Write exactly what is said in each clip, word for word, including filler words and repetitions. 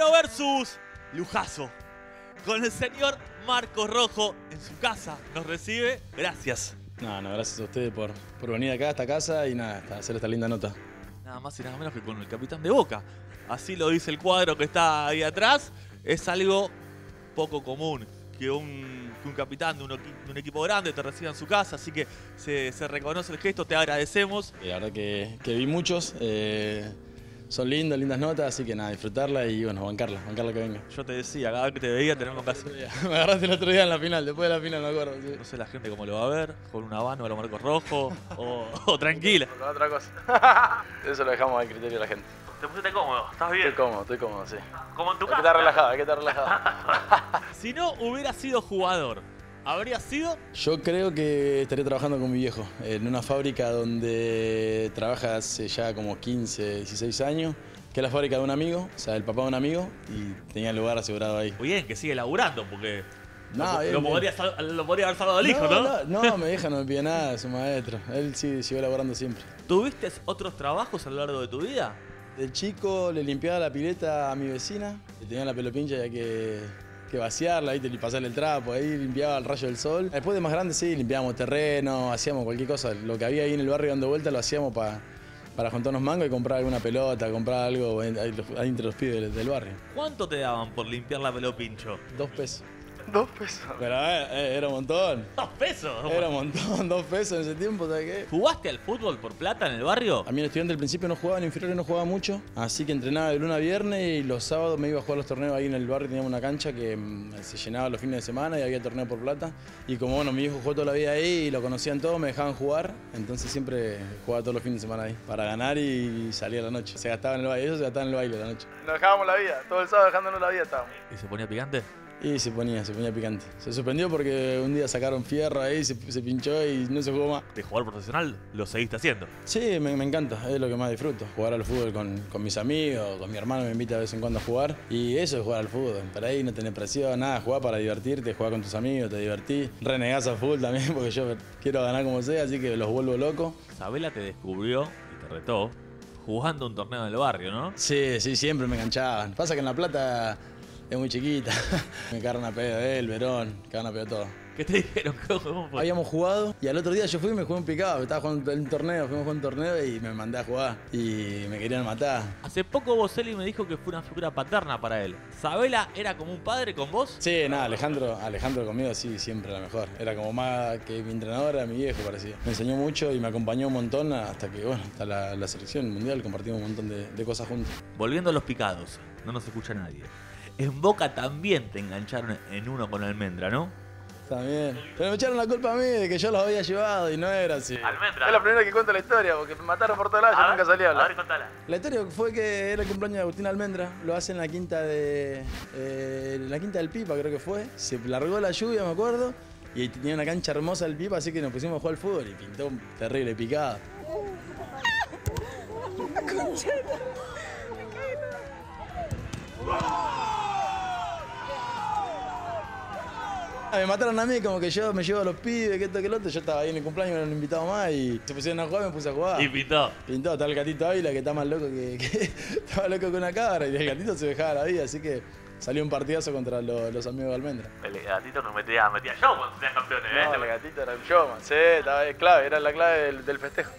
Lugo versus Lujazo. Con el señor Marcos Rojo en su casa. Nos recibe. Gracias. No, no, gracias a ustedes por, por venir acá a esta casa y nada, hacer esta linda nota. Nada más y nada menos que con el capitán de Boca. Así lo dice el cuadro que está ahí atrás. Es algo poco común que un, que un capitán de un, de un equipo grande te reciba en su casa. Así que se, se reconoce el gesto, te agradecemos. Y la verdad que, que vi muchos. Eh, Son lindos, lindas notas, así que nada, disfrutarla y bueno, bancarla, bancarla que venga. Yo te decía, cada vez que te veía tenemos que hacer. Me agarraste el otro día en la final, después de la final me acuerdo. Sí. No sé la gente cómo lo va a ver, con un habano a los Marcos Rojo o, o tranquila. Con otra cosa. Eso lo dejamos al criterio de la gente. ¿Te pusiste cómodo? ¿Estás bien? Estoy cómodo, estoy cómodo, sí. Como en tu Hay casa. que estar relajado, hay que estar relajado. Si no hubiera sido jugador, ¿habría sido? Yo creo que estaría trabajando con mi viejo en una fábrica donde trabaja hace ya como quince, dieciséis años. Que es la fábrica de un amigo, o sea, el papá de un amigo, y tenía el lugar asegurado ahí. Bien, que sigue laburando, porque No, lo, bien, lo, bien. podría, sal- lo podría haber salvado el hijo, ¿no? No, no, no, mi vieja no me pide nada, es un maestro. Él sí siguió laburando siempre. ¿Tuviste otros trabajos a lo largo de tu vida? De chico le limpiaba la pileta a mi vecina, le tenía la pelo pincha y había que, que vaciarla, ¿viste? Y pasarle el trapo, ahí limpiaba el rayo del sol. Después de más grande sí, limpiábamos terreno, hacíamos cualquier cosa. Lo que había ahí en el barrio dando vueltas lo hacíamos para... para juntar unos mangos y comprar alguna pelota, comprar algo ahí ahí entre los pibes del, del barrio. ¿Cuánto te daban por limpiar la pelo pincho? Dos pesos. Dos pesos. Pero eh, eh, era un montón. ¿Dos pesos? Era un montón, dos pesos en ese tiempo, ¿sabes qué? ¿Jugaste al fútbol por plata en el barrio? A mí el estudiante al principio no jugaba, en inferiores no jugaba mucho, así que entrenaba de lunes a viernes y los sábados me iba a jugar los torneos ahí en el barrio, teníamos una cancha que mmm, se llenaba los fines de semana y había torneo por plata. Y como bueno, mi hijo jugó toda la vida ahí y lo conocían todos, me dejaban jugar, entonces siempre jugaba todos los fines de semana ahí, para ganar y salir a la noche. Se gastaba en el baile, ellos se gastaban en el baile a la noche. Nos dejábamos la vida, todo el sábado dejándonos la vida estábamos. ¿Y se ponía picante? Y se ponía, se ponía picante. Se suspendió porque un día sacaron fierro ahí, se, se pinchó y no se jugó más. ¿De jugador profesional lo seguiste haciendo? Sí, me, me encanta, es lo que más disfruto. Jugar al fútbol con, con mis amigos, con mi hermano me invita de vez en cuando a jugar. Y eso es jugar al fútbol. Para ahí no tenés presión, nada, jugar para divertirte, jugar con tus amigos, te divertís. Renegás al fútbol también porque yo quiero ganar como sea, así que los vuelvo locos. Sabela te descubrió y te retó jugando un torneo del barrio, ¿no? Sí, sí, siempre me enganchaban. Pasa que en La Plata es muy chiquita. Me cagaron a pedo él, Verón, me cagaron a pedo todo. ¿Qué te dijeron? ¿Cómo fue? Habíamos jugado y al otro día yo fui y me jugué un picado. Estaba jugando un torneo, fuimos a jugar un torneo y me mandé a jugar. Y me querían matar. Hace poco Boselli me dijo que fue una figura paterna para él. ¿Sabela era como un padre con vos? Sí, nada, Alejandro, Alejandro conmigo sí, siempre la mejor. Era como más que mi entrenador, era mi viejo, parecía. Me enseñó mucho y me acompañó un montón hasta que, bueno, hasta la, la selección mundial compartimos un montón de, de cosas juntos. Volviendo a los picados, no nos escucha nadie. En Boca también te engancharon en uno con Almendra, ¿no? También. Pero me echaron la culpa a mí de que yo los había llevado y no era así. Almendra. Es la primera que cuento la historia, porque me mataron por todos lados y yo nunca salí a hablar. contala. La historia fue que era el cumpleaños de Agustín Almendra, lo hace en la quinta de. Eh, en la quinta del Pipa, creo que fue. Se largó la lluvia, me acuerdo, y tenía una cancha hermosa el Pipa, así que nos pusimos a jugar al fútbol y pintó un terrible picada. Me mataron a mí, como que yo me llevo a los pibes, que esto, que lo otro. Yo estaba ahí en el cumpleaños, no lo invitaba más y se pusieron a jugar, me puse a jugar. Y pintó. Pintó, está el gatito Ávila que está más loco que, que estaba loco que una cabra y el gatito se dejaba la vida, así que salió un partidazo contra los, los amigos de Almendra. El gatito nos metía, metía show cuando sean campeones, No, el gatito era el showman, sí, estaba es clave, era la clave del, del festejo.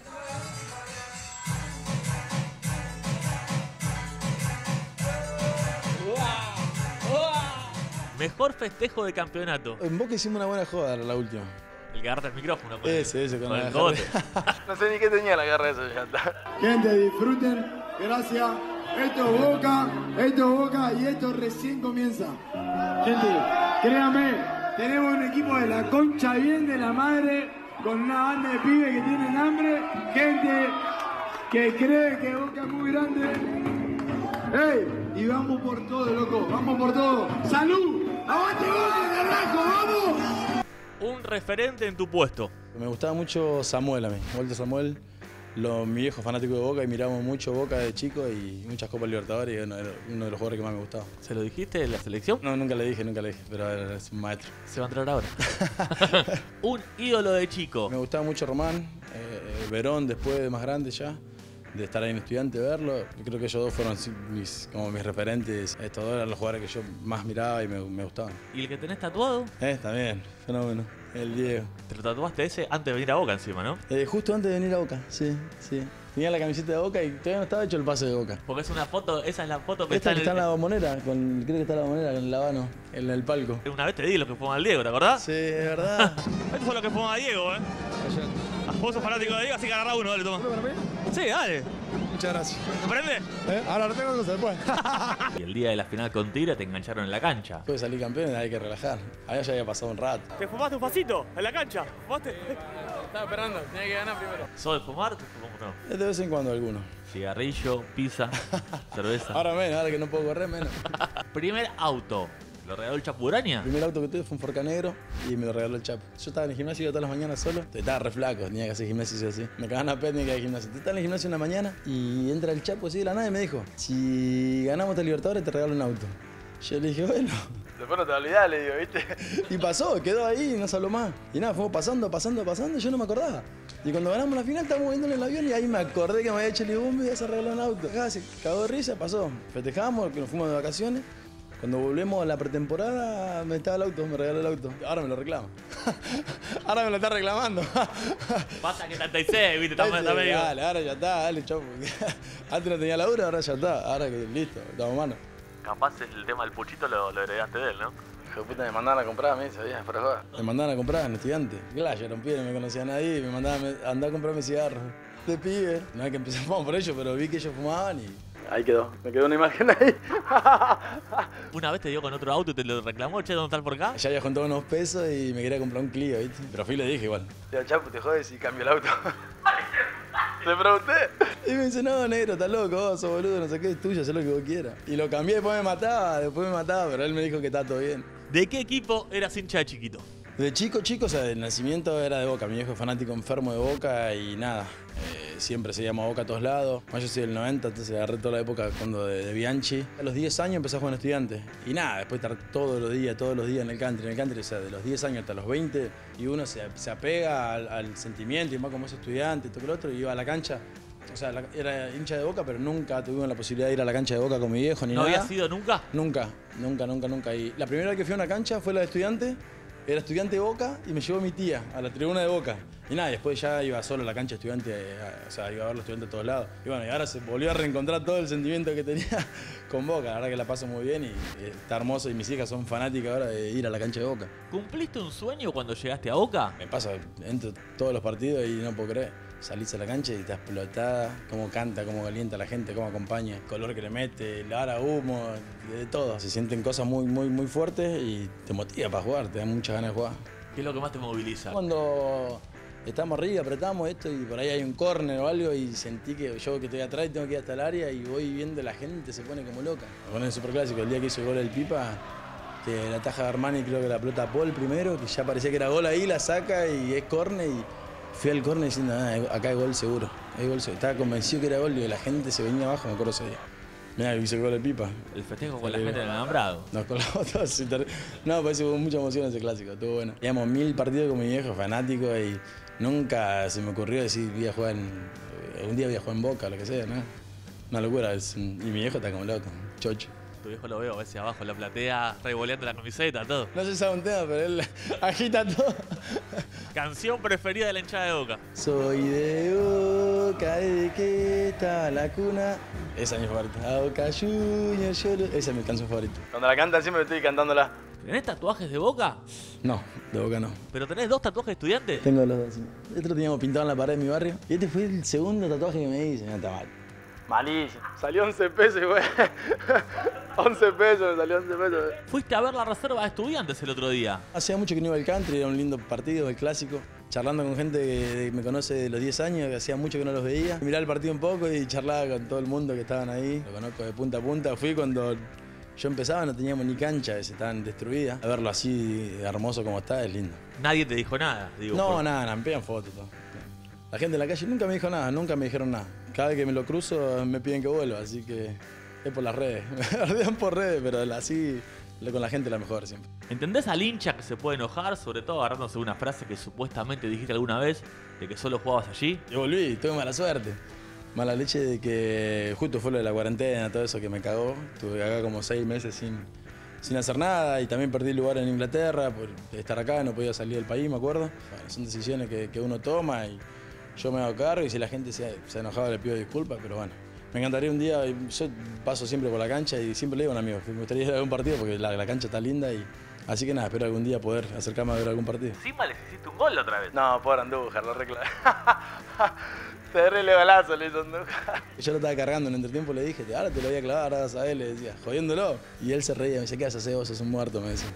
Mejor festejo de campeonato. En Boca hicimos una buena joda la última. El que agarra el micrófono. Con Ese, ese, con con la el cogote. No sé ni qué tenía la garra esa llanta. Gente, disfruten, gracias. Esto es Boca, esto es Boca y esto recién comienza. Gente, créanme, tenemos un equipo de la concha bien de la madre, con una banda de pibes que tienen hambre, gente que cree que Boca es muy grande. ¡Ey! Y vamos por todo, loco, vamos por todo. ¡Salud! ¡Aguante Boca, carajo, vamos! Un referente en tu puesto. Me gustaba mucho Samuel a mí, Walter Samuel. Lo, mi viejo fanático de Boca y miramos mucho Boca de chico y muchas Copas Libertadores y bueno, era uno de los jugadores que más me gustaba. ¿Se lo dijiste en la selección? No, nunca le dije, nunca le dije, pero era, es un maestro. Se va a entrar ahora. Un ídolo de chico. Me gustaba mucho Román, eh, Verón después de más grande ya. de estar ahí en Estudiante, verlo. Yo creo que ellos dos fueron mis, como mis referentes. Estos dos eran los jugadores que yo más miraba y me, me gustaban. ¿Y el que tenés tatuado? Eh, también, fenómeno. El Diego. Te lo tatuaste ese antes de venir a Boca encima, ¿no? Eh, justo antes de venir a Boca, sí, sí. Tenía la camiseta de Boca y todavía no estaba hecho el pase de Boca. Porque es una foto, esa es la foto que Esta está que en está el... en la bombonera, con, creo que está en la bombonera, con el Habano, en el palco. Una vez te di los que fuman al Diego, ¿te acordás? Sí, es verdad. Estos son los que fuman a Diego, ¿eh? Vos sos fanático de Diego, así que agarrá uno, dale, toma. ¿Uno para mí? Sí, dale. Muchas gracias. ¿Me prende? ¿Eh? Ahora lo tengo que hacer después. Y el día de la final con Tigre te engancharon en la cancha. Después de salir campeón hay que relajar. Allá ya había pasado un rato. ¿Te fumaste un pasito en la cancha? ¿Fumaste? Estaba esperando, tenía que ganar primero. ¿Sos de fumar? ¿Cómo no? De vez en cuando alguno. Cigarrillo, pizza, cerveza. Ahora menos, ahora que no puedo correr menos. Primer auto. ¿Lo regaló el Chapuraña? El primer auto que tuve fue un Forca negro y me lo regaló el Chapo. Yo estaba en el gimnasio, iba todas las mañanas solo. Estaba re flaco, tenía que hacer gimnasio sí o sí. Me cagaban a pet, tenía que ir al gimnasio. Estaba en el gimnasio una mañana y entra el Chapo así de la nada y me dijo: si ganamos esta Libertadores te regalo un auto. Yo le dije, bueno. Después no te olvidás, le digo, ¿viste? Y pasó, quedó ahí y no se habló más. Y nada, fuimos pasando, pasando, pasando y yo no me acordaba. Y cuando ganamos la final estábamos viéndolo en el avión y ahí me acordé que me había hecho el bombo y ya se regaló un auto. Acá se cagó de risa, pasó. Festejamos, que nos fuimos de vacaciones. Cuando volvemos a la pretemporada me estaba el auto, me regaló el auto. Ahora me lo reclama. Ahora me lo está reclamando. Pasa que treinta y seis, viste, está, está medio... Dale, ahora ya está, dale, chau. Antes no tenía laburo, ahora ya está. Ahora que listo, estamos mano. Capaz el tema del puchito lo, lo heredaste de él, ¿no? Hijo de puta, me mandaban a comprar a mí, sabías, para jugar. Me mandaban a comprar en estudiante. Claro, yo era un pibe, no me conocía a nadie y me mandaban a andar a comprarme cigarros. De pibe. No es que empezamos por ellos, pero vi que ellos fumaban y... Ahí quedó, me quedó una imagen ahí. Una vez te dio con otro auto y te lo reclamó, che, ¿dónde está el por acá? Ya había juntado unos pesos y me quería comprar un Clio, ¿viste? Pero fui y le dije igual. Tío, Chapu, te jodes y cambio el auto. Le pregunté. Y me dice, no, negro, estás loco, vos sos boludo, no sé qué, es tuyo, haz lo que vos quieras. Y lo cambié, después me mataba, después me mataba, pero él me dijo que está todo bien. ¿De qué equipo eras hincha de chiquito? De chico, chico, o sea, de nacimiento era de Boca. Mi viejo es fanático enfermo de Boca y nada. Eh, siempre se llama Boca a todos lados. Yo soy del noventa, entonces agarré toda la época cuando de, de Bianchi. A los diez años empecé a jugar en Estudiantes. Y nada, después estar todos los días, todos los días en el country. En el country, o sea, de los diez años hasta los veinte. Y uno se, se apega al, al sentimiento, y más como es estudiante, y todo lo otro, y iba a la cancha. O sea, la, era hincha de Boca, pero nunca tuvimos la posibilidad de ir a la cancha de Boca con mi viejo ni ¿No nada. había sido nunca? Nunca, nunca, nunca, nunca. Y la primera vez que fui a una cancha fue la de Estudiante. Era estudiante de Boca y me llevó mi tía a la tribuna de Boca. Y nada, después ya iba solo a la cancha estudiante, o sea, iba a ver los estudiantes de todos lados. Y bueno, y ahora se volvió a reencontrar todo el sentimiento que tenía con Boca. La verdad que la paso muy bien y está hermoso y mis hijas son fanáticas ahora de ir a la cancha de Boca. ¿Cumpliste un sueño cuando llegaste a Boca? Me pasa, entro todos los partidos y no puedo creer. Salís a la cancha y está explotada, cómo canta, cómo calienta la gente, cómo acompaña, el color que le mete, el ara, humo, de todo. Se sienten cosas muy, muy, muy fuertes y te motiva para jugar, te da muchas ganas de jugar. ¿Qué es lo que más te moviliza? Cuando estamos arriba, apretamos esto y por ahí hay un córner o algo y sentí que yo que estoy atrás y tengo que ir hasta el área y voy viendo la gente se pone como loca. Con el superclásico, el día que hizo el gol del Pipa, que la taja de Armani, creo que la pelota a Paul primero, que ya parecía que era gol ahí, la saca y es córner y fui al córner diciendo, ah, acá hay gol seguro, hay gol seguro. Estaba convencido que era gol y la gente se venía abajo, me acuerdo ese día. Mirá, hizo el gol del Pipa. El festejo con la gente del alambrado. Nos colamos todos. Y ter... No, parece que hubo mucha emoción ese clásico, estuvo bueno. Llevamos mil partidos con mi viejo, fanático, y nunca se me ocurrió decir, voy a jugar en... un día voy a jugar en Boca, o lo que sea, ¿no? Una locura, es... y mi viejo está como loco, chocho. Tu viejo lo veo a veces abajo en la platea, revoleando la camiseta, todo. No se sabe un tema, pero él agita todo. Canción preferida de la hinchada de Boca. Soy de Boca, desde que está la cuna. Esa es mi favorita. A Boca Juniors, yo lo... Esa es mi canción favorita. Cuando la cantan siempre estoy cantándola. ¿Tenés tatuajes de Boca? No, de Boca no. ¿Pero tenés dos tatuajes de estudiante? Tengo los dos. Sí. Este lo teníamos pintado en la pared de mi barrio. Y este fue el segundo tatuaje que me hice. No está mal. Malísimo. Salió once pesos, güey. once pesos, me salió once pesos. Fuiste a ver la reserva de estudiantes el otro día. Hacía mucho que no iba al country, era un lindo partido, el clásico. Charlando con gente que me conoce de los diez años, que hacía mucho que no los veía. Miraba el partido un poco y charlaba con todo el mundo que estaban ahí. Lo conozco de punta a punta. Fui cuando yo empezaba, no teníamos ni cancha, estaban destruidas. A verlo así hermoso como está, es lindo. Nadie te dijo nada, digo. No, por... nada, nada, me pegan fotos. Todo. La gente en la calle nunca me dijo nada, nunca me dijeron nada. Cada vez que me lo cruzo me piden que vuelva, así que es por las redes. Me ordenan por redes, pero así con la gente la mejor siempre. ¿Entendés al hincha que se puede enojar, sobre todo agarrándose una frase que supuestamente dijiste alguna vez de que solo jugabas allí? Yo volví, tuve mala suerte. Mala leche de que justo fue lo de la cuarentena, todo eso que me cagó. Estuve acá como seis meses sin, sin hacer nada y también perdí lugar en Inglaterra por estar acá, no podía salir del país, me acuerdo. Bueno, son decisiones que, que uno toma y yo me hago cargo y si la gente se, se ha enojado le pido disculpas, pero bueno. Me encantaría un día, yo paso siempre por la cancha y siempre le digo a un amigo que me gustaría ir a algún partido porque la, la cancha está linda y así que nada, espero algún día poder acercarme a ver algún partido. Encima les hiciste un gol la otra vez. No, por Andújar, lo reclamo. Terrible golazo le hizo Andújar. Yo lo estaba cargando en el entretiempo, le dije, ahora te lo voy a clavar, ahora vas a ver, le decía, jodiéndolo. Y él se reía, me decía, ¿qué haces? Vos sos un muerto, me decía.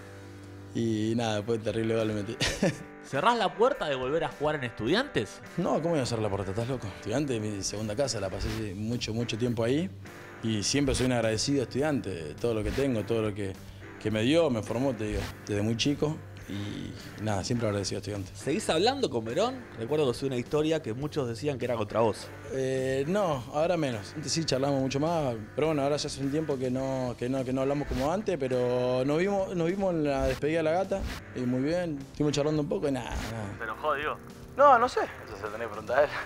Y nada, después terrible gol le metí. ¿Cerrás la puerta de volver a jugar en Estudiantes? No, ¿cómo voy a cerrar la puerta? ¿Estás loco? Estudiante, mi segunda casa, la pasé mucho, mucho tiempo ahí. Y siempre soy un agradecido estudiante de todo lo que tengo, todo lo que, que me dio, me formó, te digo, desde muy chico. Y nada, siempre agradecido a Estudiantes. ¿Seguís hablando con Verón? Recuerdo que soy una historia que muchos decían que era contra vos. Eh, no, ahora menos. Antes sí charlamos mucho más, pero bueno, ahora ya hace un tiempo que no, que no, que no hablamos como antes, pero nos vimos, nos vimos en la despedida de la gata, y muy bien, estuvimos charlando un poco y nada, nada. ¿Se enojó, digo? No, no sé. Eso se lo tenés que preguntar a él.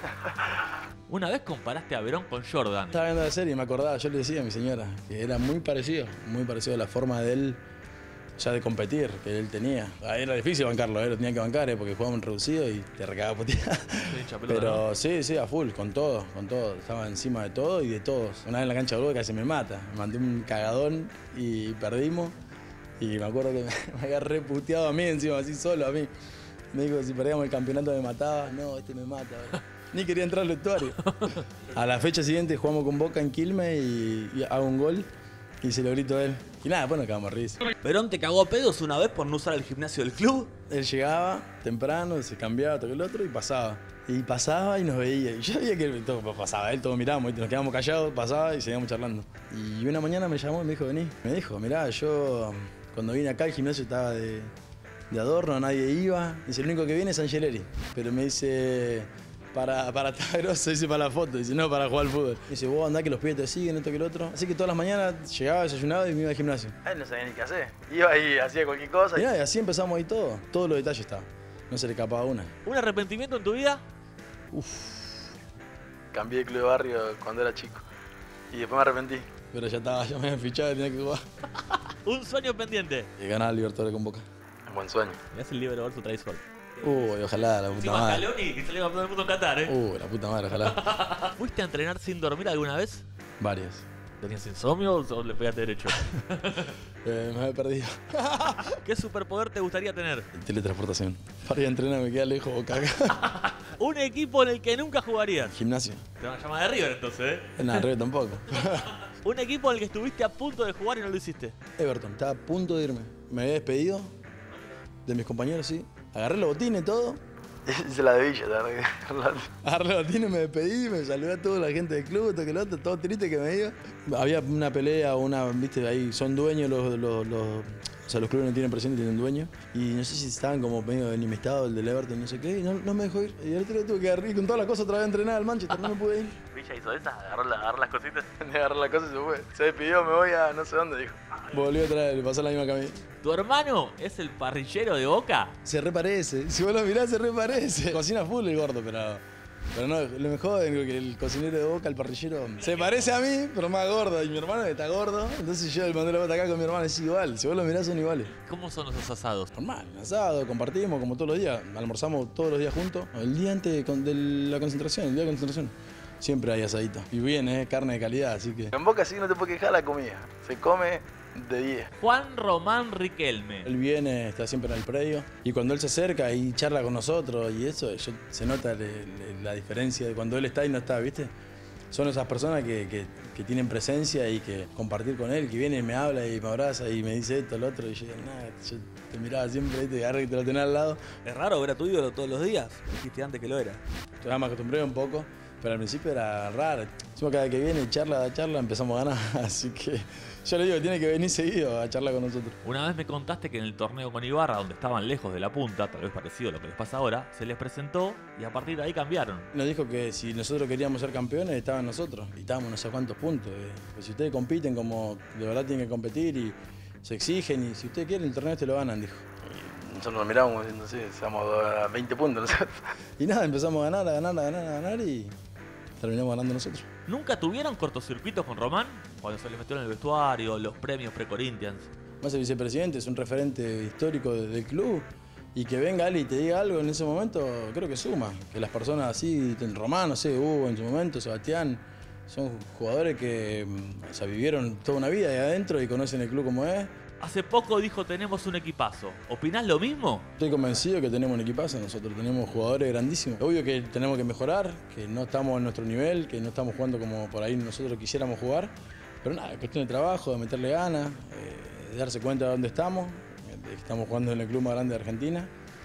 Una vez comparaste a Verón con Jordan. Estaba viendo la serie y me acordaba, yo le decía a mi señora que era muy parecido, muy parecido a la forma de él ya de competir que él tenía. Ahí era difícil bancarlo, ¿eh? Lo tenía que bancar ¿eh? Porque jugaban reducido y te recagaba puteada. Pero ¿no? sí, sí, a full, con todo, con todo. Estaba encima de todo y de todos. Una vez en la cancha de Uruguay casi me mata. Me mandé un cagadón y perdimos. Y me acuerdo que me agarré puteado a mí encima, así solo a mí. Me dijo que si perdíamos el campeonato me mataba. No, este me mata. ¿verdad? Ni quería entrar al vestuario. A la fecha siguiente jugamos con Boca en Quilmes y, y hago un gol y se lo grito a él. Y nada, después nos cagamos risa. ¿Verón te cagó a pedos una vez por no usar el gimnasio del club? Él llegaba temprano, se cambiaba, todo el otro y pasaba. Y pasaba y nos veía. Y yo sabía que todo pasaba, él todos mirábamos, nos quedábamos callados, pasaba y seguíamos charlando. Y una mañana me llamó y me dijo, vení. Me dijo, mirá, yo cuando vine acá el gimnasio estaba de, de adorno, nadie iba. Dice, el único que viene es Angeleri. Pero me dice, para, para estar grosso, dice, para la foto. Dice, no, para jugar al fútbol. Dice, vos andá que los pibes te siguen, esto que el otro. Así que todas las mañanas llegaba, desayunaba y me iba al gimnasio. Él no sabía ni qué hacer. Iba ahí, hacía cualquier cosa. Y nada, y así empezamos ahí todo. Todos los detalles estaban. No se le escapaba una. ¿Un arrepentimiento en tu vida? Uf. Cambié de club de barrio cuando era chico. Y después me arrepentí. Pero ya estaba, ya me habían fichado y tenía que jugar. ¿Un sueño pendiente? Y ganar al Libertadores con Boca. Un buen sueño. Me hace el libro verso traes gol. Uy, ojalá, la puta Encima madre. Scaloni, que salió campeón del mundo en Qatar, ¿eh? Uy, la puta madre, ojalá. ¿Fuiste a entrenar sin dormir alguna vez? Varias. ¿Tenías insomnio o le pegaste derecho? Eh, me había perdido. ¿Qué superpoder te gustaría tener? Teletransportación. Para ir a entrenar me queda lejos Boca acá. Un equipo en el que nunca jugarías. Gimnasio. Te van a llamar de River entonces, ¿eh? Nada, River tampoco. Un equipo en el que estuviste a punto de jugar y no lo hiciste. Everton, estaba a punto de irme. Me había despedido de mis compañeros, sí. Agarré los botines, todo. Hice la de Villa, la verdad. Agarré los botines, me despedí, me saludé a toda la gente del club, todo que lo otro, todo triste que me iba. Había una pelea, una, viste, ahí son dueños los, los, los, o sea, los clubes no tienen presidente, tienen dueño. Y no sé si estaban como medio enemistado el del Everton, no sé qué, y no, no me dejó ir. Y el otro día tuve que agarrar con todas las cosas otra vez a entrenar al Manchester, no me pude ir. Villa hizo esa, agarró, la, agarró las cositas. Me agarró la cosa y se fue. Se despidió, me voy a no sé dónde, dijo. Volvió otra vez, le pasó la misma que a mí. ¿Tu hermano es el parrillero de Boca? Se reparece, si vos lo mirás se reparece. Cocina full el gordo, pero, pero no, lo mejor es que el cocinero de Boca, el parrillero, se parece a mí, pero más gordo. Y mi hermano está gordo, entonces yo mandé la bota acá con mi hermano, es igual. Si vos lo mirás son iguales. ¿Cómo son esos asados? Normal, asado, compartimos como todos los días, almorzamos todos los días juntos. El día antes de, con- de la concentración, el día de concentración, siempre hay asadito. Y bien, ¿eh? Carne de calidad, así que... En Boca sí no te puedes quejar la comida. Se come de diez. Juan Román Riquelme. Él viene, está siempre en el predio y cuando él se acerca y charla con nosotros y eso, yo- se nota le- le- la diferencia de cuando él está y no está, ¿viste? Son esas personas que, que- que tienen presencia y que compartir con él, que viene y me habla y me abraza y me dice esto, lo otro, y yo, nada, yo te miraba siempre, te agarré y te lo tenía al lado. ¿Es raro ver a tu ídolo todos los días? Dijiste antes que lo era. Ya me acostumbré un poco, pero al principio era raro. Encima cada vez que viene, charla a charla, empezamos a ganar, así que yo le digo que tiene que venir seguido a charlar con nosotros. Una vez me contaste que en el torneo con Ibarra, donde estaban lejos de la punta, tal vez parecido a lo que les pasa ahora, se les presentó y a partir de ahí cambiaron. Nos dijo que si nosotros queríamos ser campeones, estaban nosotros. Y estábamos no sé cuántos puntos. eh. Pues si ustedes compiten como de verdad tienen que competir y se exigen, y si ustedes quieren el torneo este lo ganan, dijo. Y nosotros nos miramos diciendo, sí, seamos a veinte puntos, no sé. Y nada, empezamos a ganar, a ganar, a ganar, a ganar y terminamos ganando nosotros. ¿Nunca tuvieron cortocircuitos con Román? Cuando se les metió en el vestuario, los premios pre-Corinthians. Más el vicepresidente es un referente histórico de- del club. Y que venga él y te diga algo en ese momento, creo que suma. Que las personas así, Román, no sé, Hugo en su momento, Sebastián, son jugadores que o sea, vivieron toda una vida ahí adentro y conocen el club como es. Hace poco dijo tenemos un equipazo. ¿Opinás lo mismo? Estoy convencido que tenemos un equipazo, nosotros tenemos jugadores grandísimos. Obvio que tenemos que mejorar, que no estamos en nuestro nivel, que no estamos jugando como por ahí nosotros quisiéramos jugar. Pero nada, es cuestión de trabajo, de meterle ganas, eh, de darse cuenta de dónde estamos. Estamos jugando en el club más grande de Argentina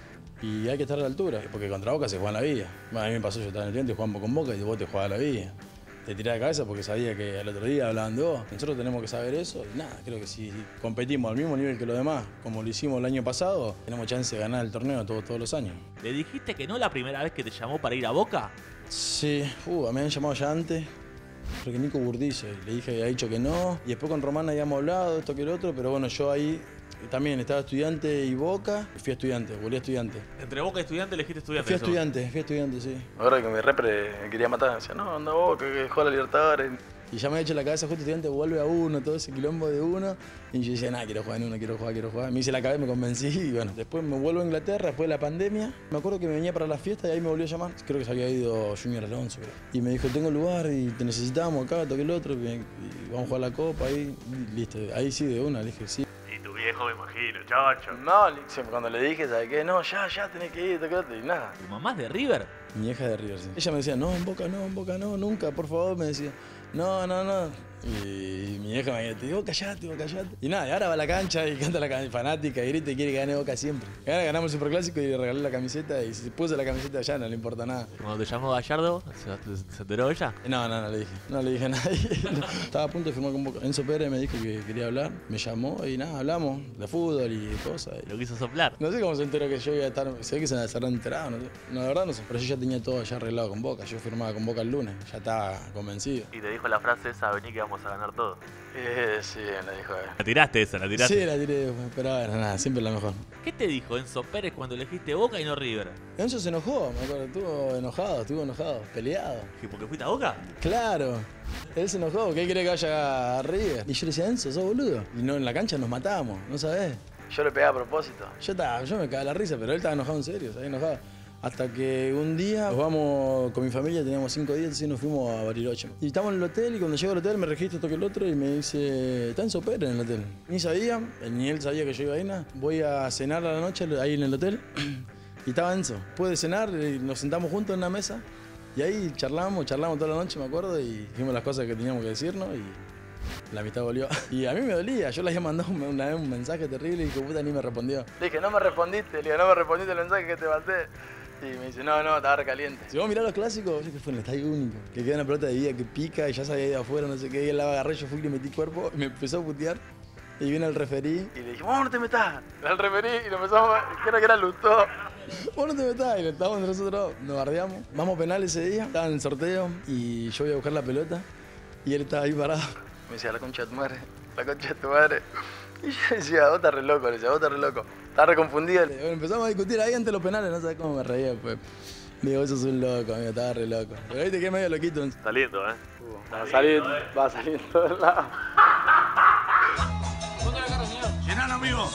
y hay que estar a la altura, porque contra Boca se juega en la vida. Bueno, a mí me pasó, yo estaba en el Estudiante jugando con Boca y vos te jugabas la vida. Te tirás de cabeza porque sabía que al otro día hablaban de vos. Nosotros tenemos que saber eso y nada, creo que si competimos al mismo nivel que los demás, como lo hicimos el año pasado, tenemos chance de ganar el torneo todos, todos los años. ¿Le dijiste que no la primera vez que te llamó para ir a Boca? Sí, uh, me habían llamado ya antes. Creo que Nico Burdizo, le dije que había dicho que no. Y después con Román habíamos hablado, esto que el otro, pero bueno, yo ahí también estaba Estudiante y Boca. Fui a Estudiante, volví a Estudiante. Entre Boca y Estudiante elegiste Estudiante. Fui a eso. Estudiante, fui a Estudiante, sí. Ahora que mi repre me quería matar, decía, no, anda vos, que, que juega la Libertadores. Y ya me había hecho la cabeza, justo Estudiante vuelve a uno, todo ese quilombo de uno. Y yo decía, nada, quiero jugar en uno, quiero jugar, quiero jugar. Me hice la cabeza, me convencí y bueno. Después me vuelvo a Inglaterra, después de la pandemia. Me acuerdo que me venía para la fiesta y ahí me volvió a llamar. Creo que se había ido Junior Alonso, creo. Y me dijo, tengo lugar y te necesitamos acá, toque el otro. Y, y vamos a jugar la copa ahí. Y listo, ahí sí, de una, le dije, sí. Y tu viejo me imagino, chacho. No, le- siempre cuando le dije, ¿sabes qué? No, ya, ya, tenés que ir, toque el otro, y nada. ¿Tu mamá es de River? Mi hija de River, sí. Ella me decía, no, en Boca no, en Boca no, nunca, por favor, me decía. No, no, no. Y mi vieja me decía, te digo, callate, vos callate. Y nada, y ahora va a la cancha y canta la can- fanática y grita y quiere que gane Boca siempre. Y ahora ganamos el Superclásico y le regalé la camiseta y si puse la camiseta allá no le importa nada. Cuando te llamó Gallardo, ¿se, se enteró ella? No, no, no le dije, no le dije a nadie. Estaba a punto de firmar con Boca. Enzo Pérez me dijo que quería hablar, me llamó y nada, hablamos de fútbol y de cosas. Lo quiso soplar. No sé cómo se enteró que yo iba a estar, sé que se habrán enterado, no sé. No, la verdad no sé, pero yo ya tenía todo ya arreglado con Boca, yo firmaba con Boca el lunes, ya estaba convencido. Y te dijo la frase esa, vení que vamos a ganar todo. Eh, sí, le dijo él. La tiraste esa, la tiraste. Sí, la tiré, pero bueno, nada, siempre la mejor. ¿Qué te dijo Enzo Pérez cuando elegiste Boca y no River? Enzo se enojó, me acuerdo, estuvo enojado, estuvo enojado, peleado. ¿Que porque fuiste a Boca? Claro, él se enojó, porque él quería que vaya a River. Y yo le decía, Enzo, sos boludo. Y no, en la cancha nos matábamos, ¿no sabés? Yo le pegué a propósito. Yo, estaba, yo me cagaba la risa, pero él estaba enojado en serio, estaba enojado. Hasta que un día nos vamos con mi familia, teníamos cinco días, entonces nos fuimos a Bariloche. Y estamos en el hotel y cuando llego al hotel me registro esto que el otro y me dice, está Enzo Pérez en el hotel. Ni sabía, ni él sabía que yo iba ahí, nada. Voy a cenar a la noche ahí en el hotel y estaba Enzo. Pude cenar y nos sentamos juntos en una mesa y ahí charlamos, charlamos toda la noche, me acuerdo, y dijimos las cosas que teníamos que decirnos y la amistad volvió. Y a mí me dolía, yo le había mandado una vez un mensaje terrible y que puta ni me respondió. Le dije, no me respondiste, le digo, no me respondiste el mensaje que te mandé. Y me dice, no, no, estaba recaliente. Si vos mirás los clásicos, yo que fue en el estadio único, que queda una pelota de vida que pica y ya se había ido afuera, no sé qué, y él la agarré, yo fui y le metí cuerpo, y me empezó a putear, y viene el referí, Y le dije, vos no te metas. Al referí y lo empezamos, a- creo que era Lutó. vos no te metás, y le estábamos entre nosotros, nos bardeamos, vamos penal ese día, estaba en el sorteo, y yo voy a buscar la pelota, y él estaba ahí parado. Me decía, la concha de tu madre, la concha de tu madre. Y yo decía, vos estás re loco, le decía, vos estás re loco. Estás re confundido. Bueno, empezamos a discutir ahí ante los penales, no sabes cómo me reía después. Digo, eso es un loco, amigo, estaba re loco. Pero viste que es medio loquito. Está lindo, ¿eh? Va a salir, va a salir en todos lados. Llenalo, amigo.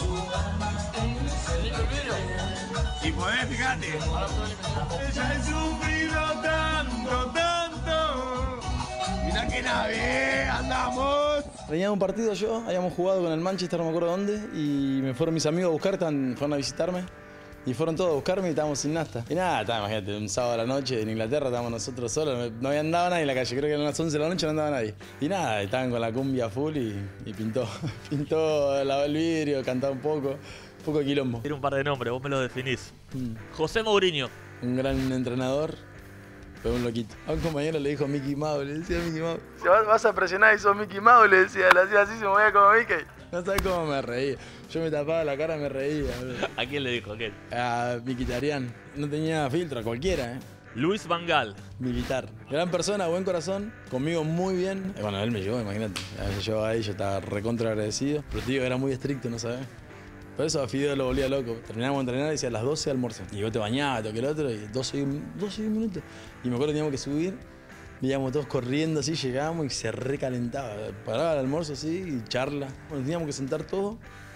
Si podés, fíjate. Ella he sufrido tanto, tanto. Mirá que nave, andamos. Venía de un partido yo, habíamos jugado con el Manchester, no me acuerdo dónde, y me fueron mis amigos a buscar, estaban- fueron a visitarme. Y fueron todos a buscarme y estábamos sin nasta. Y nada, está, imagínate, un sábado a la noche en Inglaterra estábamos nosotros solos, no había andado nadie en la calle, creo que eran las once de la noche no andaba nadie. Y nada, estaban con la cumbia full y, y pintó. Pintó, lavó el vidrio, cantaba un poco, un poco de quilombo. Tiene un par de nombres, vos me los definís. Mm. José Mourinho. Un gran entrenador, pero un loquito. A un compañero le dijo Mickey Mouse, le decía Mickey Mouse. Si vas, vas a presionar y sos Mickey Mouse, le decía, le hacía así, se movía como Mickey. No sabes cómo me reía. Yo me tapaba la cara y me reía. boludo. ¿A quién le dijo aquel? A Miquitarian. No tenía filtro, a cualquiera, ¿eh? Luis Van Gaal. Militar. Gran persona, buen corazón, conmigo muy bien. Eh, Bueno, él me llevó, imagínate. A veces yo ahí, yo estaba recontra agradecido. Pero te digo, era muy estricto, ¿no sabes? Por eso a Fideo lo volvía loco. Terminábamos de entrenar y decía a las doce almuerzo. Y vos te bañabas, toque el otro, y doce, doce minutos. Y me acuerdo que teníamos que subir Veíamos todos corriendo así, llegábamos y se recalentaba. Paraba el almuerzo así y charla. Bueno, teníamos que sentar todos.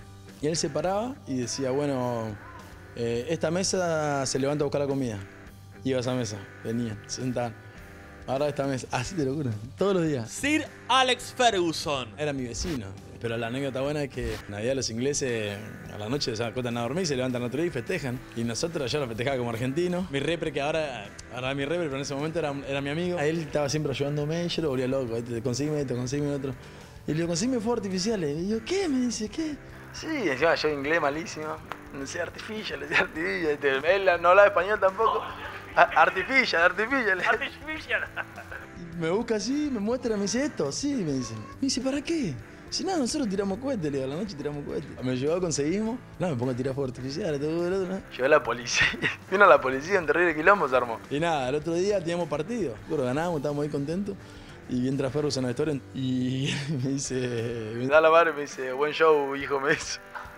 Y él se paraba y decía, bueno, eh, esta mesa se levanta a buscar la comida. Iba a esa mesa, venían, se sentaban. Ahora esta mesa, así te lo juro, todos los días. Sir Alex Ferguson. Era mi vecino. Pero la anécdota buena es que en Navidad los ingleses a la noche se acuestan a dormir, se levantan otro día y festejan. Y nosotros, yo lo festejaba como argentino. Mi repre, que ahora, ahora mi repre, pero en ese momento era, era mi amigo. A él estaba siempre ayudándome y yo lo volvía loco. Consígueme esto, consígueme otro. Y le digo, consígueme fuegos artificiales. Y yo, ¿qué? Me dice, ¿qué? Sí, encima yo inglés malísimo. No sé, artificial, le decía artificial. Él no hablaba español tampoco. Artificial, artificial. Artificial. Me busca así, me muestra, me dice esto. Sí, me dice. Me dice, ¿para qué? Si nada, nosotros tiramos cohetes, le digo, a la noche tiramos cohetes. Me llevó, conseguimos. No, me pongo a tirar fuegos artificiales, todo el otro, ¿no? Llegó la policía. Vino la policía, en terrible quilombo se armó. Y nada, el otro día teníamos partido. Bueno, ganábamos, estábamos muy contentos. Y entra Ferguson a la historia y me dice... Me da la madre y me dice, buen show, hijo, me dice.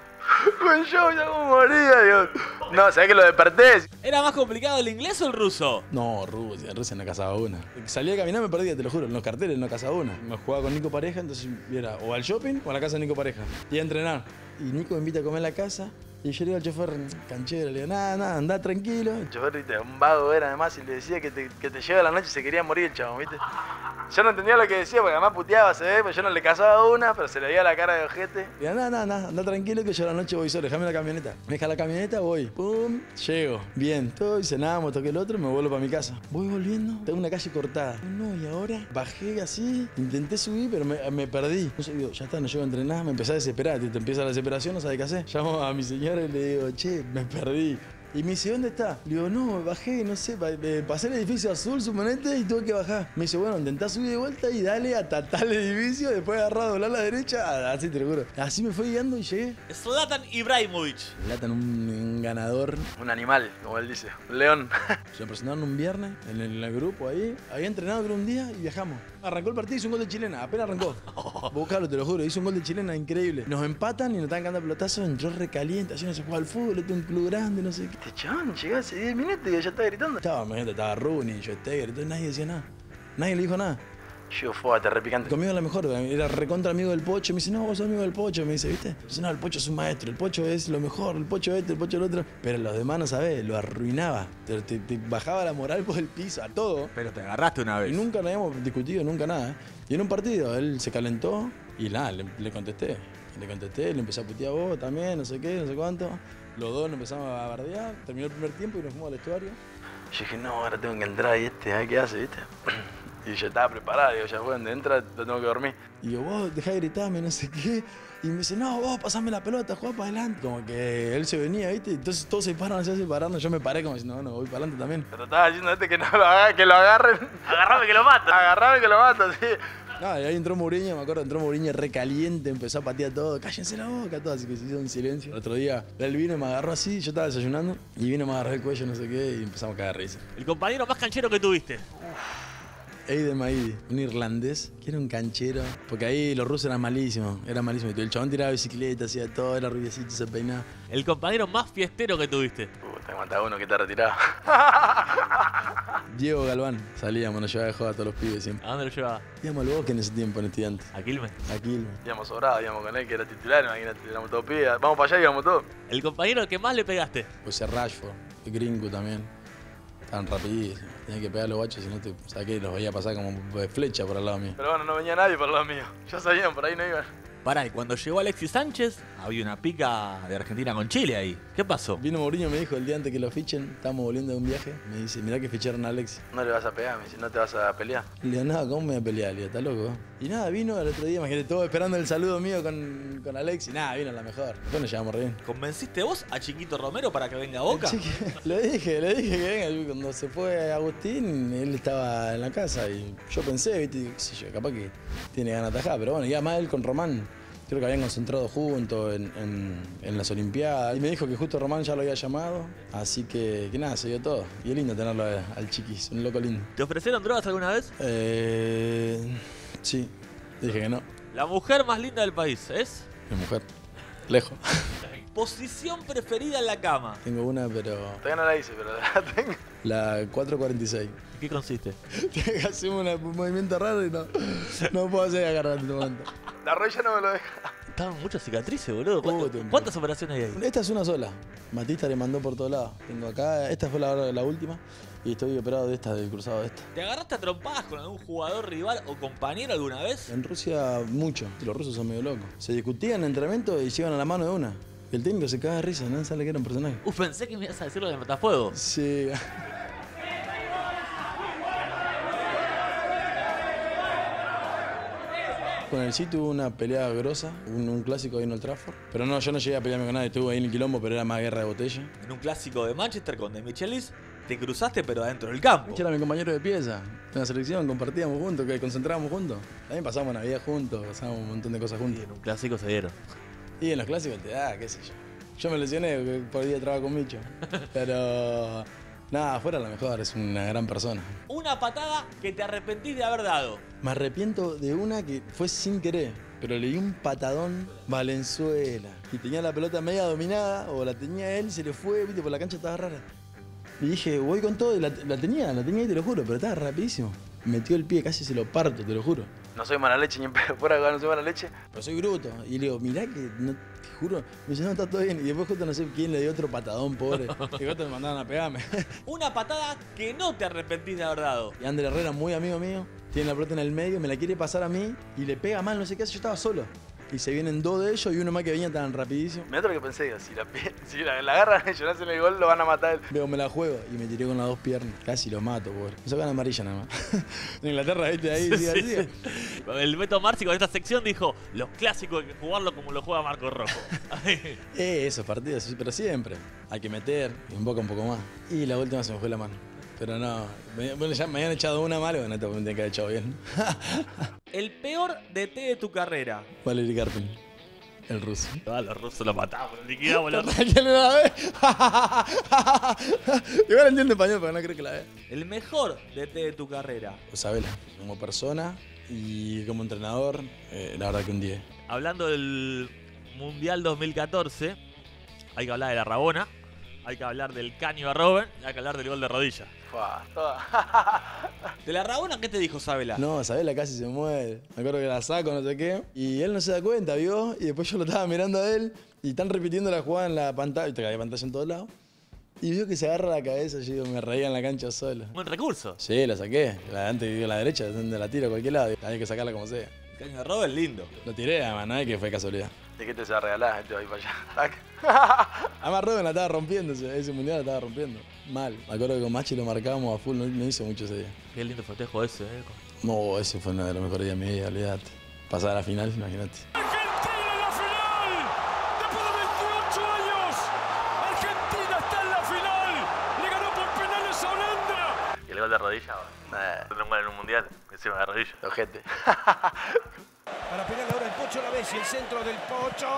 Buen show, ya como moría, Dios. No, ¿sabés que lo desperté? ¿Era más complicado el inglés o el ruso? No, Rusia, en Rusia no cazaba una. Salía a caminar, me perdía, te lo juro, en los carteles no cazaba una. Me jugaba con Nico Pareja, entonces era o al shopping o a la casa de Nico Pareja. Y a entrenar. Y Nico me invita a comer en la casa. Y yo le digo al chofer, canchero, le digo, nada, nada, andá tranquilo. El chofer, viste, un vago era además y le decía que te, que te lleva a la noche y se quería morir el chabón, viste. Yo no entendía lo que decía porque además puteaba, se ve, pero yo no le cazaba una, pero se le veía la cara de ojete. Y digo, nada, nada, nada, andá tranquilo que yo a la noche voy solo, déjame la camioneta. Me deja la camioneta, voy, pum, llego. Bien, todo, hice nada, me toqué el otro y me vuelvo para mi casa. Voy volviendo, tengo una calle cortada. No, y ahora bajé así, intenté subir, pero me, me perdí. No sé, digo, ya está, no llego a entrenar, me empecé a desesperar. Te, te empieza la desesperación, no sabes qué hacer. Llamo a mi señora y le digo, che, me perdí. Y me dice, ¿dónde está? Le digo, no, bajé, no sé, pasé el edificio azul, suponete, y tuve que bajar. Me dice, bueno, intentá subir de vuelta y dale hasta tal edificio, después agarrar, doblar a la derecha, así te lo juro. Así me fui guiando y llegué. Zlatan Ibrahimovic. Zlatan, un, un ganador. Un animal, como él dice, un león. Se me presentaron un viernes en el, en el grupo ahí. Había entrenado creo un día y viajamos. Arrancó el partido, hizo un gol de chilena, apenas arrancó. Buscalo, te lo juro, hizo un gol de chilena increíble. Nos empatan y nos estaban cantando pelotazos, entró recaliente, así no se juega al fútbol, este es un club grande, no sé qué. Este chabón llegó hace diez minutos y ya estaba gritando. Estaba, imagínate, estaba Rooney, Joe Steger, entonces nadie decía nada. Nadie le dijo nada. Yo fue te repicante. Conmigo la mejor, era recontra amigo del Pocho. Me dice, no, vos sos amigo del Pocho, me dice, ¿viste? Me dice, no, el Pocho es un maestro, el Pocho es lo mejor, el Pocho este, el Pocho el otro. Pero los demás no sabés, lo arruinaba. Te, te, te bajaba la moral por el piso, a todo. Pero te agarraste una vez. Y nunca nos habíamos discutido, nunca nada. Y en un partido él se calentó y nada, le, le contesté. Le contesté, le empecé a putear a vos también, no sé qué, no sé cuánto. Los dos nos empezamos a bardear, terminó el primer tiempo y nos fuimos al vestuario. Yo dije, no, ahora tengo que entrar y este, a ver qué hace, ¿viste? Y yo estaba preparado, digo, ya fue, donde entra, lo tengo que dormir. Y yo, vos, dejá de gritarme, no sé qué. Y me dice, no, vos, pasame la pelota, jugá para adelante. Como que él se venía, ¿viste? Entonces todos se paran, se separando. Yo me paré como diciendo, no, no, voy para adelante también. Pero estaba diciendo este que no lo haga, que lo agarren. Agarrame que lo mato. Agarrame que lo mato, sí. No, y ahí entró Mourinho, me acuerdo, entró Mourinho recaliente, empezó a patear todo, cállense la boca, todo, así que se hizo un silencio. El otro día, él vino y me agarró así, yo estaba desayunando, y vino y me agarró el cuello, no sé qué, y empezamos a cagar risa. El compañero más canchero que tuviste. Aiden Maidi, un irlandés, que era un canchero, porque ahí los rusos eran malísimos, eran malísimos. El chabón tiraba bicicleta, hacía todo, era rubiecito, se peinaba. El compañero más fiestero que tuviste. Uh, te aguanta uno que está retirado. Diego Galván, salíamos, nos llevaba de joda a todos los pibes siempre. ¿A dónde lo llevaba? Íbamos al bosque en ese tiempo, en Estudiantes. ¿A Quilmes? A Quilmes. Íbamos sobrados, íbamos con él, que era titular, imagínate, éramos todos pibes. Vamos para allá, íbamos todos. El compañero al que más le pegaste. Pues a Rashford, el Gringo también. Estaban rapidísimos. Tenía que pegar a los guachos, si no te saqué, los veía pasar como de flecha por al lado mío. Pero bueno, no venía nadie por el lado mío. Ya sabían, por ahí no iban. Pará, y cuando llegó Alexis Sánchez, había una pica de Argentina con Chile ahí. ¿Qué pasó? Vino Mourinho, me dijo el día antes que lo fichen, estábamos volviendo de un viaje, me dice, mirá que ficharon a Alexis. No le vas a pegar, me dice, no te vas a pelear. Le digo, no, ¿cómo me voy a pelear? Le digo, ¿estás loco? Y nada, vino el otro día, imagínate, todo esperando el saludo mío con, con Alexis. Nada, vino la mejor. Después nos llevamos re bien. ¿Convenciste vos a Chiquito Romero para que venga a Boca? Sí, le dije, le dije que venga. Cuando se fue Agustín, él estaba en la casa y yo pensé, viste, qué sé yo, capaz que tiene ganas de atajar. Pero bueno, iba más él con Román. Creo que habían concentrado juntos en, en, en las Olimpiadas. Y me dijo que justo Román ya lo había llamado. Así que, que nada, se dio todo. Y es lindo tenerlo al chiquis, un loco lindo. ¿Te ofrecieron drogas alguna vez? Eh, sí, dije que no. La mujer más linda del país, ¿es? Mi mujer, lejos. Posición preferida en la cama. Tengo una, pero... Todavía no la hice, pero la tengo. La cuatro cuarenta y seis. ¿Qué consiste? Hacemos una- un movimiento raro y no, no puedo hacer agarrar en este momento. La rodilla no me lo deja. Estaban muchas cicatrices, boludo. Uh, ¿Cuántas, tengo- cuántas operaciones hay ahí? Esta es una sola. Matista le mandó por todos lados. Tengo acá, esta fue la, la última y estoy operado de esta, del cruzado de esta. ¿Te agarraste a trompadas con algún jugador rival o compañero alguna vez? En Rusia mucho, los rusos son medio locos. Se discutían en entrenamiento y se iban a la mano de una. Y el técnico se caga de risa, no sabe que era un personaje. Uf, pensé que me ibas a decir lo de Matafuego. Sí. Con el sí tuve una pelea grosa, un, un clásico ahí en el Trafford. Pero no, yo no llegué a pelearme con nadie, estuve ahí en el quilombo, pero era más guerra de botella. En un clásico de Manchester con De Michelis, te cruzaste pero adentro del campo. Era mi compañero de pieza. En la selección compartíamos juntos, que concentrábamos juntos. También pasábamos Navidad juntos, pasábamos un montón de cosas Y juntos. en un clásico se dieron. Y en los clásicos te da, qué sé yo. Yo me lesioné porque por día trabajo con Micho. Pero nada, fuera la mejor, es una gran persona. Una patada que te arrepentís de haber dado. Me arrepiento de una que fue sin querer, pero le di un patadón Valenzuela. Y tenía la pelota media dominada, o la tenía él, se le fue, viste, por la cancha estaba rara. Y dije, voy con todo, y la, la tenía, la tenía ahí, te lo juro, pero estaba rapidísimo. Metió el pie, casi se lo parto, te lo juro. No soy mala leche ni en pedo. Fuera de no soy mala leche. Pero soy bruto. Y le digo, mirá que, no, te juro, me dice, no, está todo bien. Y después justo no sé quién le dio otro patadón, pobre. Y justo me mandaron a pegarme. Una patada que no te arrepentís de haber dado. Y Ander Herrera, muy amigo mío, tiene la pelota en el medio, me la quiere pasar a mí y le pega mal, no sé qué hace, yo estaba solo. Y se vienen dos de ellos y uno más que venía tan rapidísimo. Mirá todo lo que pensé, digo, si la, pi- si la, la agarran ellos, no hacen el gol, lo van a matar él. Veo, me la juego y me tiré con las dos piernas. Casi lo mato, pobre. Me sacan amarilla nada más. En Inglaterra, viste, ahí, siga, Sí, siga. sí. El Beto Marci con esta sección dijo, los clásicos hay que jugarlo como lo juega Marco Rojo. Eh, esos partidos, sí, pero siempre. Hay que meter, y un poco, un poco más. Y la última se me fue la mano. Pero no, me, bueno, ya me habían echado una mal, bueno, esta me tenía que haber echado bien. El peor D T de tu carrera. Valery Karpin, el ruso. Ah, los rusos lo matamos, lo liquidamos. Los... ¿Quién no la ve? Igual entiendo español, pero no creo que la ve. El mejor D T de tu carrera. Sabela, como persona y como entrenador, eh, la verdad que un diez. Hablando del Mundial dos mil catorce, hay que hablar de la Rabona, hay que hablar del caño a Robben, hay que hablar del gol de rodilla. Fua, toda. ¿De la Rabona qué te dijo Sabela? No, Sabela casi se muere. Me acuerdo que la saco, no sé qué. Y él no se da cuenta, ¿vio? Y después yo lo estaba mirando a él y están repitiendo la jugada en la pantalla. Viste que hay pantalla en todos lados. Y vio que se agarra la cabeza. Yo digo, me reía en la cancha solo. Buen recurso. Sí, la saqué. La de antes digo la derecha, donde la tiro a cualquier lado. Hay que sacarla como sea. El caño de Robben lindo. Lo tiré, además, no es que fue casualidad. ¿De qué te se va a regalar? Este va a ir para allá. Tac. Además, Robben la estaba rompiendo, ese, ese mundial la estaba rompiendo. Mal. Me acuerdo que con Machi lo marcábamos a full, no, no hizo mucho ese día. Qué lindo festejo ese, eh. No, ese fue uno de los mejores días de mi vida, olvídate. Pasar a la final, imagínate. Argentina en la final. Después de veintiocho años, Argentina está en la final. Le ganó por penales a Holanda. Y el gol de rodilla, Eh, un gol en un mundial, encima de rodilla. ojete. Para pegarle ahora el Pocho la vez y el centro del Pocho.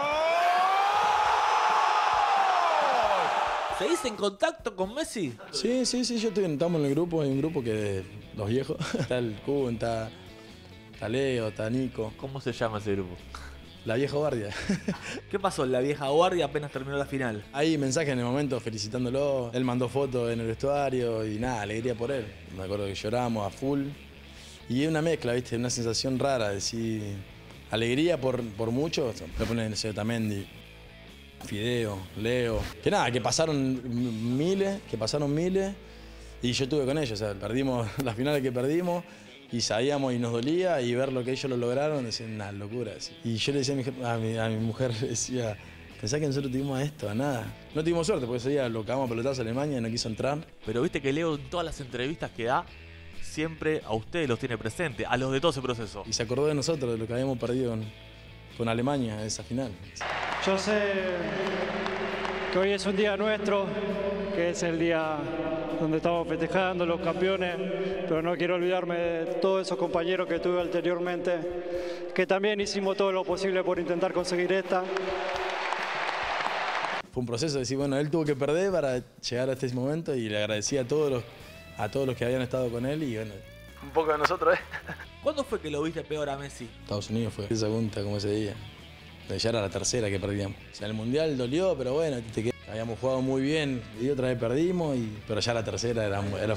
¿Seguís en contacto con Messi? Sí, sí, sí, yo estoy, estamos en el grupo, hay un grupo que de los viejos. Está el Kun, está, está Leo, está Nico. ¿Cómo se llama ese grupo? La vieja guardia. ¿Qué pasó en la vieja guardia apenas terminó la final? Hay mensajes en el momento felicitándolo. Él mandó fotos en el vestuario y nada, alegría por él. Me acuerdo que lloramos a full. Y es una mezcla, ¿viste? Una sensación rara, decir alegría por, por mucho. Me ponen ese Otamendi, Fideo, Leo. Que nada, que pasaron miles, que pasaron miles. Y yo estuve con ellos, o sea, perdimos las finales que perdimos. Y sabíamos y nos dolía, y ver lo que ellos lo lograron, decía, una locura. Decía. Y yo le decía a mi, a mi, a mi mujer, decía, pensá que nosotros tuvimos esto, a nada. No tuvimos suerte, porque ese día lo cagamos a pelotazos a Alemania y no quiso entrar. Pero viste que Leo en todas las entrevistas que da, siempre a ustedes los tiene presente, a los de todo ese proceso. Y se acordó de nosotros, de lo que habíamos perdido con, con Alemania, esa final. Yo sé que hoy es un día nuestro, que es el día donde estamos festejando los campeones, pero no quiero olvidarme de todos esos compañeros que tuve anteriormente, que también hicimos todo lo posible por intentar conseguir esta. Fue un proceso de decir, bueno, él tuvo que perder para llegar a este momento y le agradecí a todos los, a todos los que habían estado con él y bueno, Un poco de nosotros, ¿eh? ¿Cuándo fue que lo viste peor a Messi? Estados Unidos fue esa junta como ese día. Ya era la tercera que perdíamos. O sea, el Mundial dolió, pero bueno, te qued- habíamos jugado muy bien y otra vez perdimos, y, pero ya la tercera era, era fuerte.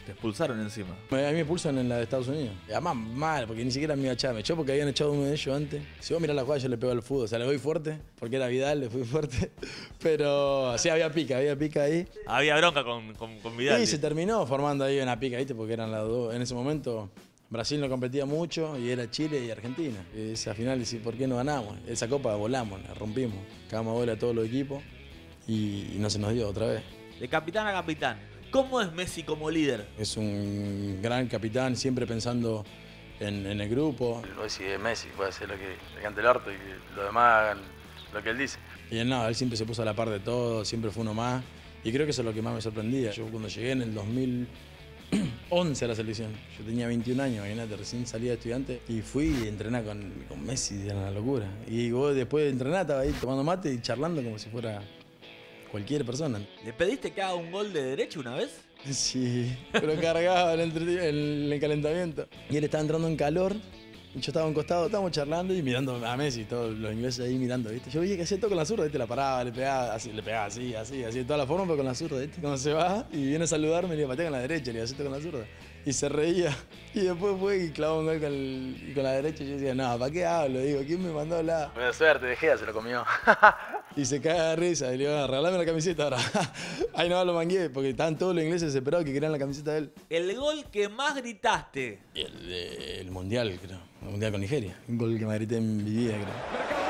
Te expulsaron encima. A mí me expulsan en la de Estados Unidos. Y además mal, porque ni siquiera me iba a echar. Me echó porque habían echado uno de ellos antes. Si vos mirás la jugada, yo le pego al fútbol. O sea, le doy fuerte, porque era Vidal, le fui fuerte. Pero sí, había pica, había pica ahí. Había bronca con, con, con Vidal. Y se terminó formando ahí una pica, ¿viste? Porque eran las dos. En ese momento, Brasil no competía mucho y era Chile y Argentina. Y esa final, y ¿por qué no ganamos? Esa copa volamos, la rompimos. Cagamos bola a todos los equipos y, y no se nos dio otra vez. De capitán a capitán, ¿cómo es Messi como líder? Es un gran capitán, siempre pensando en, en el grupo. Hoy sí es Messi, puede hacer lo que le cante el orto y que los demás hagan lo que él dice. Y él no, él siempre se puso a la par de todo, siempre fue uno más. Y creo que eso es lo que más me sorprendía. Yo cuando llegué en el dos mil once a la selección, yo tenía veintiún años, imagínate, recién salí de estudiante y fui y entrené con, con Messi, era una locura. Y vos después de entrenar estaba ahí tomando mate y charlando como si fuera cualquier persona. ¿Le pediste que haga un gol de derecha una vez? Sí, pero cargaba en el, entre- en el calentamiento. Y él estaba entrando en calor, y yo estaba a un costado, estábamos charlando y mirando a Messi, todos los ingleses ahí mirando, ¿viste? Yo veía que hacía todo con la zurda, ¿viste? La paraba, le pegaba, así, le pegaba así, así, así, de toda la forma, pero con la zurda, ¿viste? Cuando se va y viene a saludarme, le patea con la derecha, le hacía todo con la zurda. Y se reía. Y después fue y clavó un gol con, el- con la derecha y yo decía, no, ¿para qué hablo? Digo, ¿quién me mandó a hablar? Buena suerte, De Gea se lo comió. Y se caga de risa, y le digo, regalame la camiseta ahora. Ahí no lo mangué, porque estaban todos los ingleses desesperados que querían la camiseta de él. El gol que más gritaste. Y el, de- el mundial, creo. El mundial con Nigeria. Un gol que me grité en mi vida, creo.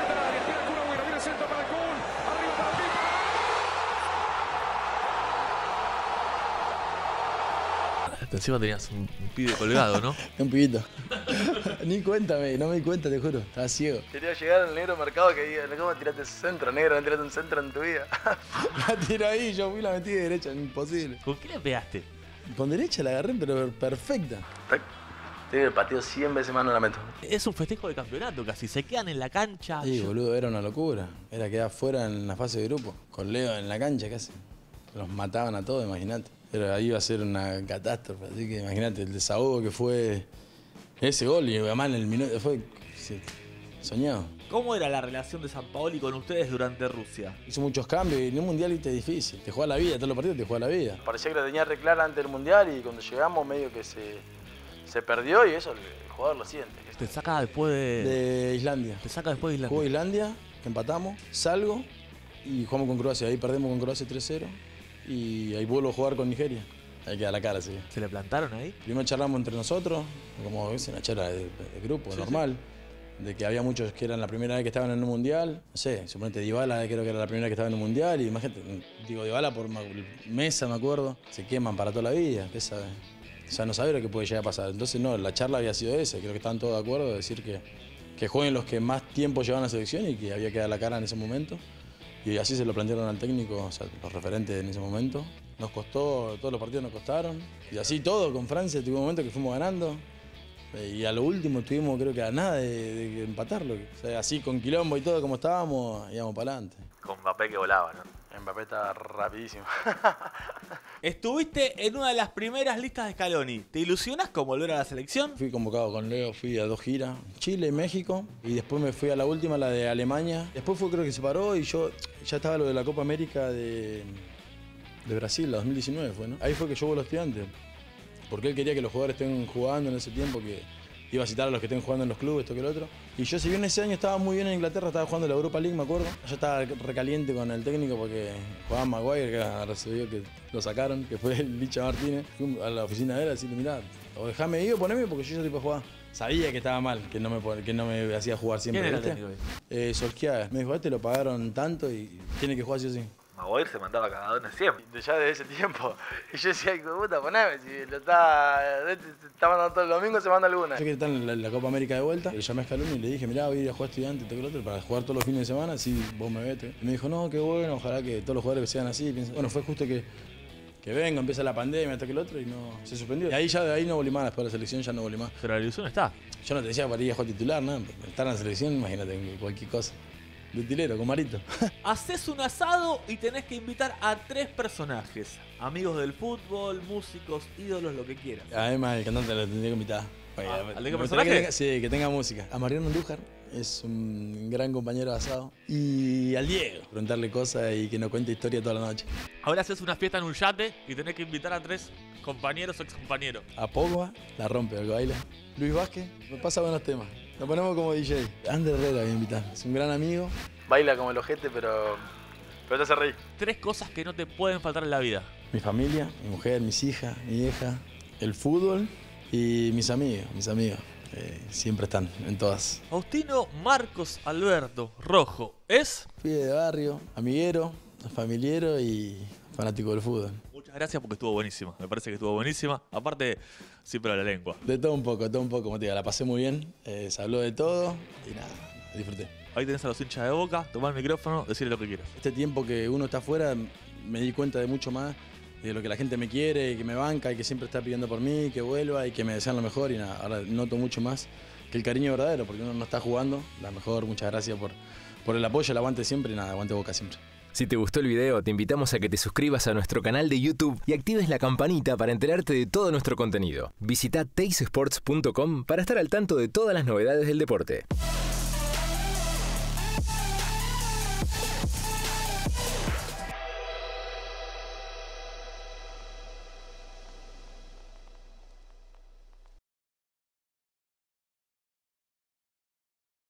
Encima tenías un, un pibe colgado, ¿no? Un pibito. Ni cuéntame, no me di cuenta, te juro. Estaba ciego. Quería llegar al negro mercado que diga, ¿cómo tiraste ese centro, negro? No tiraste un centro en tu vida. La tiró ahí, yo fui y la metí de derecha, imposible. ¿Con qué le pegaste? Con derecha la agarré, pero perfecta. Tiene el pateo cien veces más, no la meto. Es un festejo de campeonato casi. Se quedan en la cancha. Sí, Yo- boludo, era una locura. Era quedar fuera en la fase de grupo. Con Leo en la cancha casi. Los mataban a todos, imagínate. Pero ahí iba a ser una catástrofe. Así que imagínate el desahogo que fue ese gol. Y además en el minuto fue sí, soñado. ¿Cómo era la relación de Sampaoli con ustedes durante Rusia? Hizo muchos cambios y en un mundial viste, es difícil. Te juega la vida, todos los partidos te juega la vida. Parecía que lo tenía re clara antes del mundial y cuando llegamos medio que se, se perdió y eso el, el jugador lo siente. Te saca después de... De Islandia. Te saca después de Islandia. Jugó Islandia, que empatamos, salgo y jugamos con Croacia. Ahí perdemos con Croacia tres cero y ahí vuelvo a jugar con Nigeria. Ahí queda la cara, sí. ¿Se le plantaron ahí? Primero charlamos entre nosotros, como es una charla de, de grupo, Sí, normal. De que había muchos que eran la primera vez que estaban en un mundial. No sé, suponete Dybala creo que era la primera vez que estaba en un mundial. Y imagínate, digo Dybala por ma- Mesa, me acuerdo. Se queman para toda la vida, ¿qué sabe? O sea, no sabe lo que puede llegar a pasar. Entonces, no, la charla había sido esa. Creo que estaban todos de acuerdo de decir que, que jueguen los que más tiempo llevan a la selección y que había que dar la cara en ese momento. Y así se lo plantearon al técnico, o sea, los referentes en ese momento. Nos costó, todos los partidos nos costaron. Y así todo, con Francia tuvimos momentos que fuimos ganando. Y a lo último tuvimos creo que a nada de, de empatarlo. O sea, así con quilombo y todo como estábamos, íbamos para adelante. Con Mbappé que volaba, ¿no? Mbappé estaba rapidísimo. Estuviste en una de las primeras listas de Scaloni. ¿Te ilusionas con volver a la selección? Fui convocado con Leo, fui a dos giras, Chile y México. Y después me fui a la última, la de Alemania. Después fue creo que se paró y yo ya estaba lo de la Copa América de, de Brasil, la dos mil diecinueve fue, ¿no? Ahí fue que yo vuelvo a estudiante. Porque él quería que los jugadores estén jugando en ese tiempo, que iba a citar a los que estén jugando en los clubes, esto que el otro. Y yo, si bien ese año estaba muy bien en Inglaterra, estaba jugando la Europa League, me acuerdo. Yo estaba recaliente con el técnico porque jugaba Maguire, que recibió que lo sacaron, que fue el Licha Martínez. Fui a la oficina de él a decirle, mirá, o dejame ir o poneme porque yo ya tipo jugaba. Sabía que estaba mal, que no me, pon- que no me hacía jugar siempre. ¿Quién era el ¿viste? técnico? Eh, Solskjaer. Me dijo, este lo pagaron tanto y tiene que jugar sí o sí. Maguire se mandaba cagadones siempre. De ya desde ese tiempo. Y yo decía, hijo de puta, poneme, si lo está, este se está mandando todo el domingo, se manda alguna. Yo quería estar en la, la Copa América de vuelta. Le llamé a Scaloni y le dije, mirá, voy a ir a jugar estudiante, todo el otro, para jugar todos los fines de semana, si vos me vete. Y me dijo, no, qué bueno, ojalá que todos los jugadores sean así. Pienso, bueno, fue justo que, que venga, empieza la pandemia, hasta que el otro, y no se suspendió. Y ahí ya de ahí no volví más, después de la selección ya no volví más. Pero la ilusión está. Yo no te decía para ir a jugar titular, ¿no? Estar en la selección, imagínate, cualquier cosa. De utilero, con Marito. Haces un asado y tenés que invitar a tres personajes. Amigos del fútbol, músicos, ídolos, lo que quieras. Además, el cantante lo tendría que invitar. Oye, Ah, me ¿al de qué gustaría personaje? que tenga- sí, que tenga música. A Mariano Andújar, es un gran compañero de asado. Y al Diego, preguntarle cosas y que nos cuente historia toda la noche. Ahora haces una fiesta en un yate y tenés que invitar a tres compañeros o excompañeros. A Pogba, la rompe, el que baila. Luis Vázquez, me pasa buenos temas. Lo ponemos como D J. Ander Herrera voy a invitar, es un gran amigo. Baila como el ojete, pero, pero te hace reír. Tres cosas que no te pueden faltar en la vida. Mi familia, mi mujer, mis hijas, mi hija, el fútbol y mis amigos, mis amigos. Eh, siempre están en todas. Faustino Marcos Alberto Rojo es... Fui de barrio, amiguero, familiero y fanático del fútbol. Muchas gracias porque estuvo buenísima. Me parece que estuvo buenísima. Aparte, siempre la lengua. De todo un poco, de todo un poco, como te digo, la pasé muy bien. Eh, se habló de todo y nada, disfruté. Ahí tenés a los hinchas de Boca. Tomá el micrófono, decirle lo que quieras. Este tiempo que uno está afuera me di cuenta de mucho más, de lo que la gente me quiere, y que me banca y que siempre está pidiendo por mí, que vuelva y que me desean lo mejor. Y nada, ahora noto mucho más que el cariño verdadero, porque uno no está jugando. La mejor, muchas gracias por, por el apoyo, el aguante siempre y nada, aguante Boca siempre. Si te gustó el video, te invitamos a que te suscribas a nuestro canal de YouTube y actives la campanita para enterarte de todo nuestro contenido. Visita teis sports punto com para estar al tanto de todas las novedades del deporte.